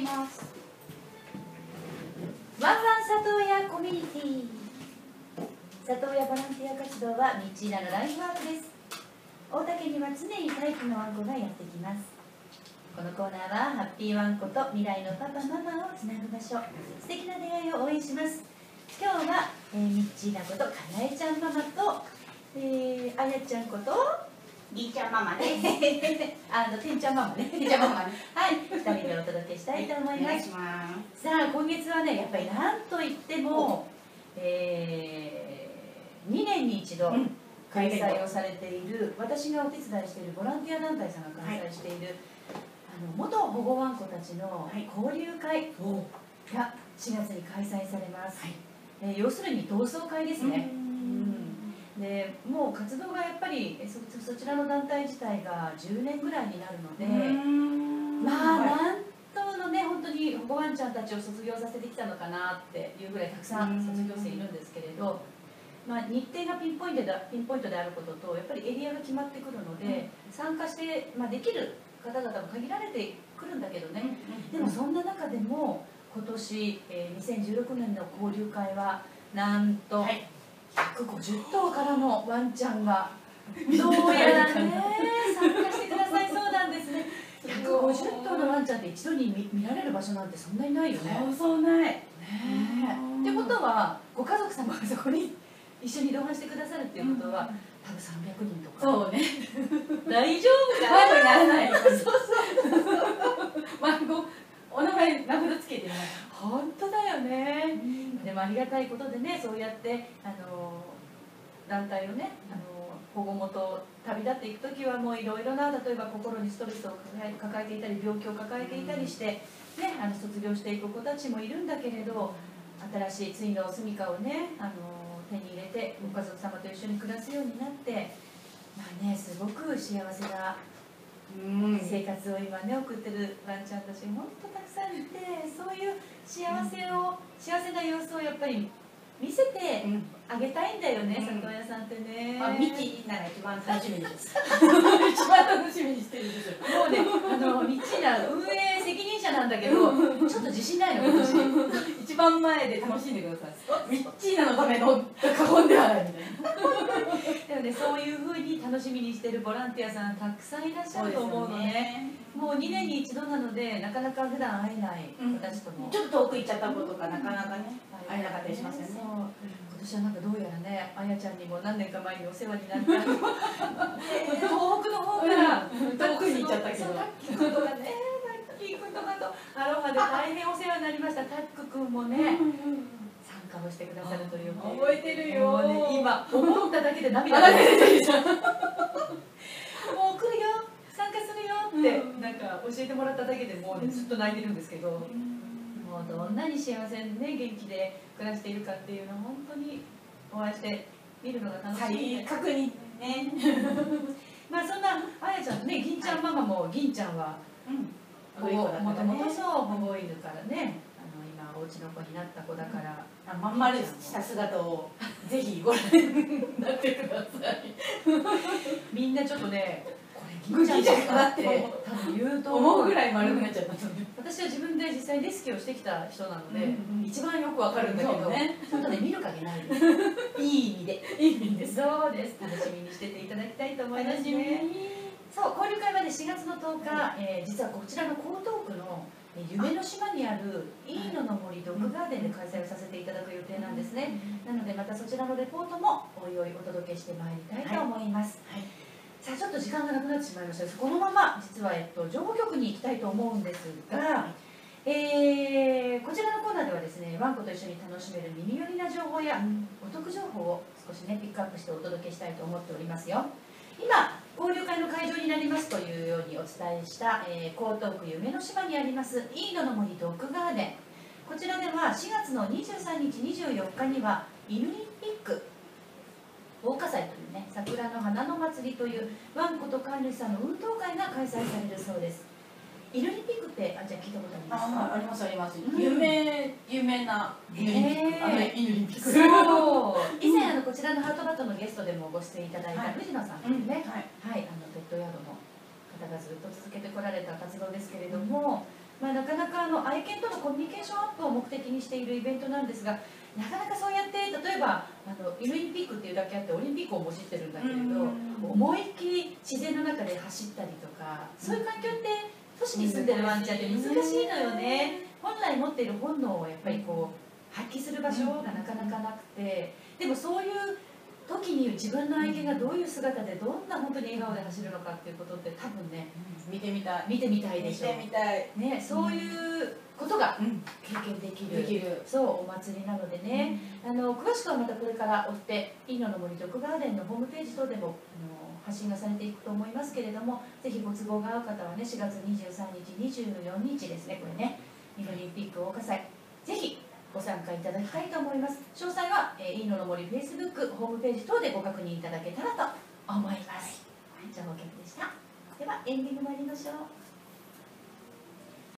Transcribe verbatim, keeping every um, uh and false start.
ます。 ワンワン里親コミュニティ、里親ボランティア活動はミッチーナのライフワークです。大竹には常に待機のワンコがやってきます。このコーナーはハッピーワンコと未来のパパママをつなぐ場所、素敵な出会いを応援します。今日は、えー、ミッチーナことかなえちゃんママと、えー、あやちゃんことぎーちゃんママです。 あのてんちゃんママね。 ぎーちゃんママね。 はい、ふたりでお届けしたいと思います。 お願いします。 さあ、今月はね、やっぱりなんといっても、えー、にねんに一度開催をされている、私がお手伝いしているボランティア団体さんが開催している、はい、あの元保護ワンコたちの交流会がしがつに開催されます。はい、えー、要するに同窓会ですね。でもう活動がやっぱり そ, そちらの団体自体がじゅうねんぐらいになるので、まあなんとのね本当に保護ワンちゃんたちを卒業させてきたのかなっていうぐらいたくさん卒業生いるんですけれど、まあ、日程がピンポイントでピンポイントであることとやっぱりエリアが決まってくるので、参加して、まあ、できる方々も限られてくるんだけどね、でもそんな中でも今年、えー、にせんじゅうろくねんの交流会はなんと、はい、ひゃくごじゅっとうからのワンちゃんがどうやらね参加してくださいそうなんですね。ひゃくごじゅっとうのワンちゃんって一度に 見, 見られる場所なんてそんなにないよね。 そうそうない。ねってことはご家族様がそこに一緒に同伴してくださるっていうことは、うん、多分さんびゃくにんとか。そうね。大丈夫かな。ならない。そうそうそう。孫お名前名札つけてない。本当だよね。うん、でもありがたいことでね、そうやってあの団体をね、あの保護元旅立っていく時はもういろいろな、例えば心にストレスを抱えていたり病気を抱えていたりして、ね、あの卒業していく子たちもいるんだけれど、新しい次の住みかをねあの手に入れてご家族様と一緒に暮らすようになって、まあね、すごく幸せな生活を今ね送ってるワンちゃんたちも本当たくさんいて、そういう幸せを、幸せな様子をやっぱり見せてあげたいんだよね、里親さんってね。 あ、ミッチーナが一番楽しみです。一番楽しみにしてるんですよ。 もうね、あのミッチーナ運営責任者なんだけど、ちょっと自信ないの今年。 一番前で楽しんでください。ミッチーナのための過言ではないみたいな。 でもね、そういうふうに楽しみにしてるボランティアさんたくさんいらっしゃると思うのね。もうにねんに一度なので、なかなか普段会えない私とも、 ちょっと遠く行っちゃった子とかなかなかね会えなかったりしますよね。 今年はなんかどうやらね、あやちゃんにも何年か前にお世話になった東北の方から遠くに行っちゃったけど、 タッキー君とかね、タッキー君とかとアロハで大変お世話になりました。タック君もね参加をしてくださるという。 覚えてるよ。 今思っただけで涙が出てるじゃん。もう来るよ、参加するよってなんか教えてもらっただけでもうねずっと泣いてるんですけど、もうどんなに幸せにね元気で暮らしているかっていうのを本当にお会いして見るのが楽しい。 確認ね。 まあそんなあやちゃんとね、銀ちゃんママも、銀ちゃんはもともとそう保護犬からね、あの今お家の子になった子だから、 まん丸した姿をぜひご覧になってください。 みんなちょっとね、これ銀ちゃんだなって多分言うと思うぐらい丸くなっちゃった。 私は自分で実際レスキューをしてきた人なので一番よくわかるんだけどね、ちょっとね見る影ないです。いい意味で。いい意味です。そうです。楽しみにしてていただきたいと思いますね。そう、交流会はねしがつのとおか、えー、実はこちらの江東区の夢の島にあるいいのの森ドッグガーデンで開催をさせていただく予定なんですね。なのでまたそちらのレポートもおいおいお届けしてまいりたいと思います。はいはい、さあちょっと時間がなくなってしまいました。このまま実は、えっと、情報局に行きたいと思うんですが、えー、こちらのコーナーではですね、ワンコと一緒に楽しめる耳寄りな情報やお得情報を少しねピックアップしてお届けしたいと思っておりますよ。今交流会の会場になりますというようにお伝えした、えー、江東区夢の島にありますいいのの森ドッグガーデン、こちらではしがつのにじゅうさんにちにじゅうよっかにはイヌリンピック桜花祭というね、桜の花の祭りというワンコと飼い主さんの運動会が開催されるそうです。イヌリンピックってあじゃあ聞いたことありますか？ あ、ありますあります。有名有名なイヌリンピック。 そう。以前あのこちらのハートバットのゲストでもご出演いただいた藤野さんというね、はい、あのペットヤードの方がずっと続けてこられた活動ですけれども、 まあ、なかなかあの愛犬とのコミュニケーションアップを目的にしているイベントなんですが、なかなかそうやって例えばあのイルインピックっていうだけあってオリンピックをもじってるんだけれど、思いっきり自然の中で走ったりとか、そういう環境って都市に住んでるワンちゃんって難しいのよね。本来持っている本能をやっぱりこう発揮する場所がなかなかなくて、でもそういう時に自分の愛犬がどういう姿でどんな本当に笑顔で走るのかっていうことって多分ね、 見てみたい見てみたいでしょ。 見てみたいね、そういうことが経験できる、 できるそうお祭りなのでね、あの詳しくはまたこれから追っていいのの森ドッグガーデンのホームページ等でもあの発信がされていくと思いますけれども、ぜひご都合が合う方はね、しがつにじゅうさんにちにじゅうよっかですね、これね、イノリンピック桜花祭、ぜひご参加いただきたいと思います。詳細は、えー、いいのの森 Facebook ホームページ等でご確認いただけたらと思います。はい、情報局でした。ではエンディング参りましょう。